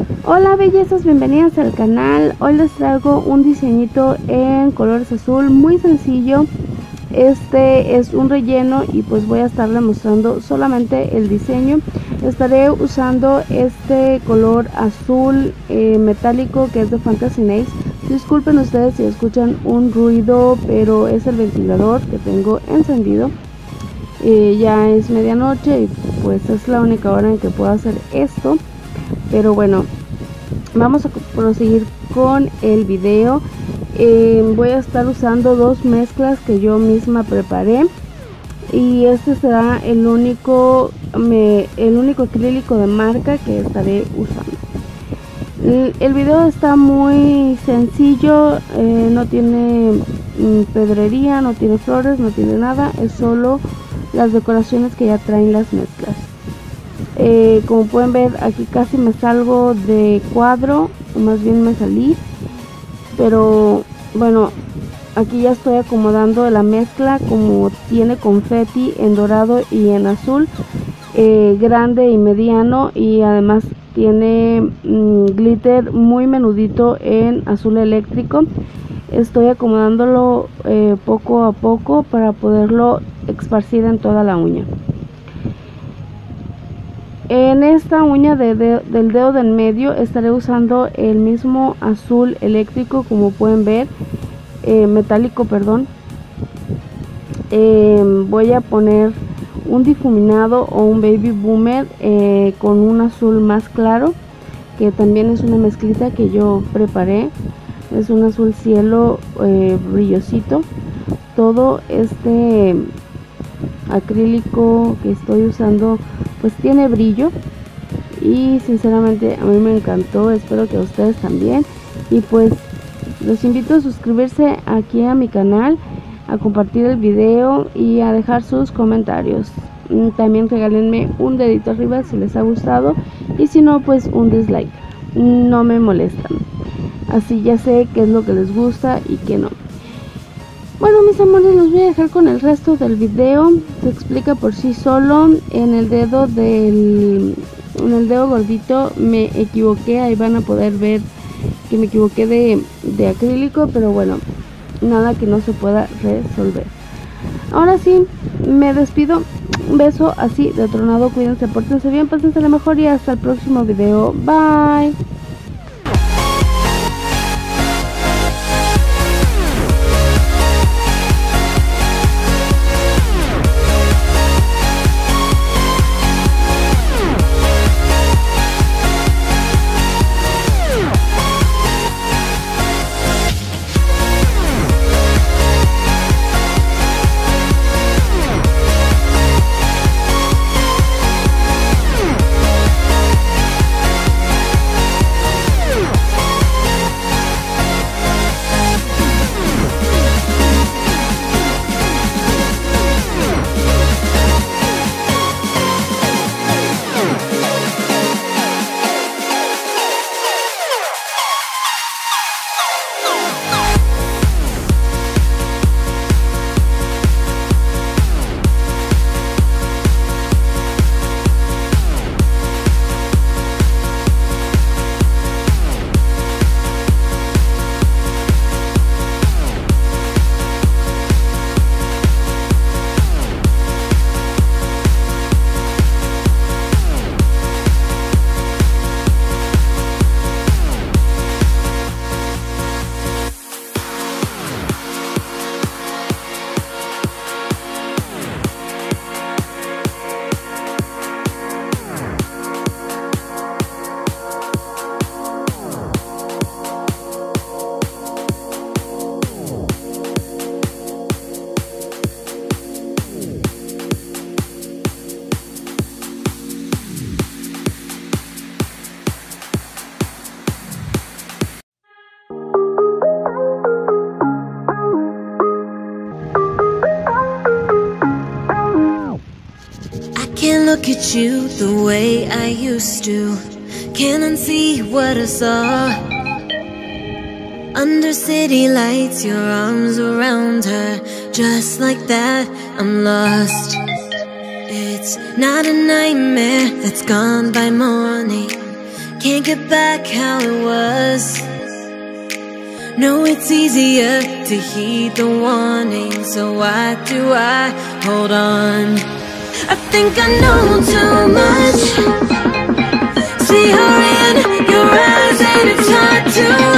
Hola bellezas, bienvenidas al canal. Hoy les traigo un diseñito en colores azul muy sencillo. Este es un relleno y pues voy a estarle mostrando solamente el diseño. Estaré usando este color azul metálico que es de Fantasy Nails. Disculpen ustedes si escuchan un ruido, pero es el ventilador que tengo encendido. Ya es medianoche y pues es la única hora en que puedo hacer esto. Pero bueno, vamos a proseguir con el video. Voy a estar usando dos mezclas que yo misma preparé y este será el único acrílico de marca que estaré usando. El video está muy sencillo, no tiene pedrería, no tiene flores, no tiene nada, es solo las decoraciones que ya traen las mezclas. Como pueden ver, aquí casi me salgo de cuadro, o más bien me salí, pero bueno, aquí ya estoy acomodando la mezcla. Como tiene confeti en dorado y en azul, grande y mediano, y además tiene glitter muy menudito en azul eléctrico. Estoy acomodándolo poco a poco para poderlo esparcir en toda la uña. En esta uña del dedo del medio estaré usando el mismo azul eléctrico, como pueden ver, metálico, perdón. Voy a poner un difuminado o un baby boomer con un azul más claro, que también es una mezclita que yo preparé. Es un azul cielo brillosito. Todo este acrílico que estoy usando pues tiene brillo y sinceramente a mí me encantó, espero que a ustedes también. Y pues los invito a suscribirse aquí a mi canal, a compartir el video y a dejar sus comentarios. También regálenme un dedito arriba si les ha gustado, y si no, pues un dislike, no me molestan, así ya sé qué es lo que les gusta y qué no. Bueno, mis amores, los voy a dejar con el resto del video. Se explica por sí solo. En el dedo gordito me equivoqué. Ahí van a poder ver que me equivoqué de acrílico, pero bueno, nada que no se pueda resolver. Ahora sí, me despido. Un beso así de tronado. Cuídense, pórtense bien, pásense lo mejor y hasta el próximo video. Bye. Can't look at you the way I used to. Can't unsee what I saw. Under city lights, your arms around her. Just like that, I'm lost. It's not a nightmare that's gone by morning. can't get back how it was. No, it's easier to heed the warning, so why do I hold on? I think I know too much. See her in your eyes and it's hard to